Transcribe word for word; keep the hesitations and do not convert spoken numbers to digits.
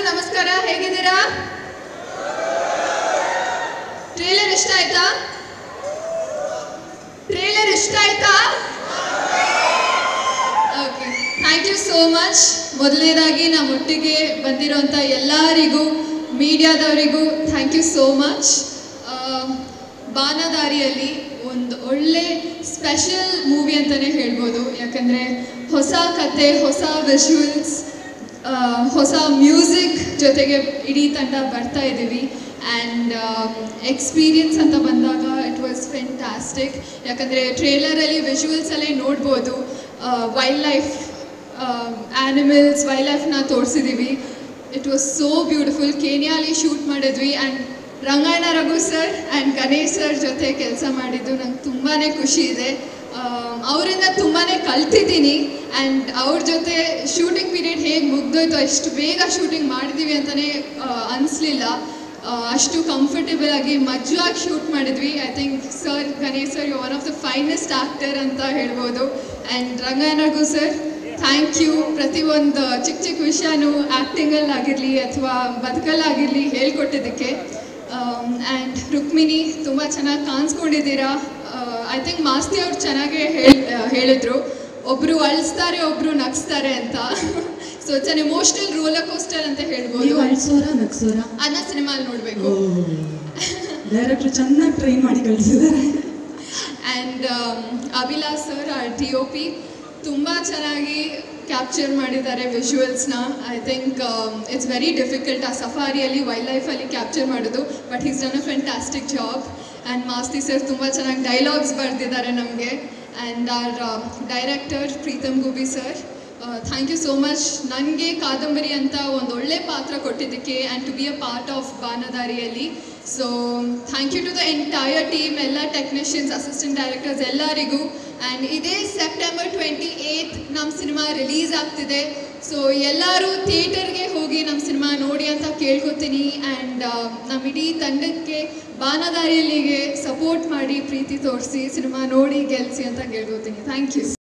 ನಮಸ್ಕಾರ, ಹೇಗಿದ್ದೀರಾ? ಟ್ರೇಲರ್ ಇಷ್ಟ ಆಯ್ತಾ? ಟ್ರೇಲರ್ ಇಷ್ಟ ಆಯ್ತಾ? Okay, thank you so much. ಮೊದಲನೇದಾಗಿ ನಮ್ಮೊಟ್ಟಿಗೆ ಬಂದಿರೋಂಥ ಎಲ್ಲರಿಗೂ, ಮೀಡಿಯಾದವರಿಗೂ thank you so much. Baanadariyalli ಒಂದು ಒಳ್ಳೆ ಸ್ಪೆಷಲ್ ಮೂವಿ ಅಂತಲೇ ಹೇಳ್ಬೋದು. ಯಾಕಂದರೆ ಹೊಸ ಕತೆ, ಹೊಸ ವಿಜುವಲ್ಸ್, ಹೊಸ ಮ್ಯೂಸಿಕ್ ಜೊತೆಗೆ ಇಡೀ ತಂಡ ಬರ್ತಾ ಇದ್ದೀವಿ. ಆ್ಯಂಡ್ ಎಕ್ಸ್ಪೀರಿಯನ್ಸ್ ಅಂತ ಬಂದಾಗ ಇಟ್ ವಾಸ್ ಫೆಂಟಾಸ್ಟಿಕ್. ಯಾಕಂದರೆ ಟ್ರೇಲರಲ್ಲಿ ವಿಜುವಲ್ಸಲ್ಲೇ ನೋಡ್ಬೋದು ವೈಲ್ಡ್ ಲೈಫ್, ಆ್ಯನಿಮಲ್ಸ್, ವೈಲ್ಡ್ ಲೈಫ್ನ ತೋರಿಸಿದ್ದೀವಿ. It was so beautiful. ಕೇನ್ಯಾಲಿ ಶೂಟ್ ಮಾಡಿದ್ವಿ. And Rangayana Raghu sir and Ganesh sir ಜೊತೆ ಕೆಲಸ ಮಾಡಿದ್ದು ನಂಗೆ ತುಂಬಾ ಖುಷಿ ಇದೆ. ಅವರಿಂದ ತುಂಬಾ ಕಲ್ತಿದ್ದೀನಿ. ಆ್ಯಂಡ್ ಅವ್ರ ಜೊತೆ ಶೂಟಿಂಗ್ ಪೀರಿಯಡ್ ಹೇಗೆ ಮುಗ್ದೋಯ್ತು, ಅಷ್ಟು ಬೇಗ ಶೂಟಿಂಗ್ ಮಾಡಿದ್ದೀವಿ ಅಂತಲೇ ಅನಿಸ್ಲಿಲ್ಲ. ಅಷ್ಟು ಕಂಫರ್ಟೇಬಲ್ ಆಗಿ ಮಜವಾಗಿ ಶೂಟ್ ಮಾಡಿದ್ವಿ. I think sir, Ganesh sir, you one of the finest actor ಅಂತ ಹೇಳ್ಬೋದು. And Rangayana Raghu sir, thank you. ಪ್ರತಿಯೊಂದು ಚಿಕ್ಕ ಚಿಕ್ಕ ವಿಷಯನೂ ಆ್ಯಕ್ಟಿಂಗಲ್ಲಾಗಿರಲಿ ಅಥವಾ ಬದುಕಲ್ಲಾಗಿರಲಿ ಹೇಳ್ಕೊಟ್ಟಿದ್ದಕ್ಕೆ. ಆ್ಯಂಡ್ ರುಕ್ಮಿಣಿ, ತುಂಬ ಚೆನ್ನಾಗಿ ಕಾಣಿಸ್ಕೊಂಡಿದ್ದೀರಾ. ಐ ಥಿಂಕ್ ಮಾಸ್ತಿ ಅವ್ರು ಚೆನ್ನಾಗೇ ಹೇಳಿ ಹೇಳಿದ್ರು, ಒಬ್ಬರು ಅಳಿಸ್ತಾರೆ, ಒಬ್ಬರು ನಗಿಸ್ತಾರೆ ಅಂತ. So it's an emotional roller coaster ಅಂತ ಹೇಳ್ಬೋದು. ಅಳಿಸೋರ ನಗಿಸೋರ ಅನ್ನ ಸಿನಿಮಾಲ್ಲಿ ನೋಡಬೇಕು. ಡೈರೆಕ್ಟ್ರು ಚೆನ್ನಾಗಿ ಟ್ರೈನ್ ಮಾಡಿ ಕಳಿಸಿದ್ದಾರೆ. And Abhilash sir, our D O P, ತುಂಬ ಚೆನ್ನಾಗಿ ಕ್ಯಾಪ್ಚರ್ ಮಾಡಿದ್ದಾರೆ ವಿಜುವಲ್ಸ್ನ. I think it's very difficult ಆ ಸಫಾರಿಯಲ್ಲಿ, ವೈಲ್ಡ್ ಲೈಫಲ್ಲಿ ಕ್ಯಾಪ್ಚರ್ ಮಾಡೋದು. But he's done a fantastic job. And Masti sir ತುಂಬ ಚೆನ್ನಾಗಿ ಡೈಲಾಗ್ಸ್ ಬರೆದಿದ್ದಾರೆ ನಮಗೆ. And our director Preetham Gubbi sir, thank you so much. ನನಗೆ ಕಾದಂಬರಿ ಅಂತ ಒಂದು ಒಳ್ಳೆ ಪಾತ್ರ ಕೊಟ್ಟಿದ್ದಕ್ಕೆ and to be a part of Baanadariyalli. So thank you to the entire team, ಎಲ್ಲ ಟೆಕ್ನಿಷಿಯನ್ಸ್, ಅಸಿಸ್ಟೆಂಟ್ ಡೈರೆಕ್ಟರ್ಸ್ ಎಲ್ಲರಿಗೂ. ಆ್ಯಂಡ್ ಇದೇ ಸೆಪ್ಟೆಂಬರ್ ಟ್ವೆಂಟಿ ಏಯ್ತ್ ನಮ್ಮ ಸಿನಿಮಾ ರಿಲೀಸ್ ಆಗ್ತಿದೆ. ಸೊ ಎಲ್ಲರೂ ಥಿಯೇಟರ್ಗೆ ಹೋಗಿ ನಮ್ಮ ಸಿನಿಮಾ ನೋಡಿ ಅಂತ ಕೇಳ್ಕೊತೀನಿ. ಆ್ಯಂಡ್ ನಮ್ಮ ಇಡೀ ತಂಡಕ್ಕೆ ಬಾನದಾರಿಯಲ್ಲಿಗೆ ಸಪೋರ್ಟ್ ಮಾಡಿ, ಪ್ರೀತಿ ತೋರಿಸಿ, ಸಿನಿಮಾ ನೋಡಿ ಗೆಲ್ಲಿಸಿ ಅಂತ ಕೇಳ್ಕೊತೀನಿ. Thank you.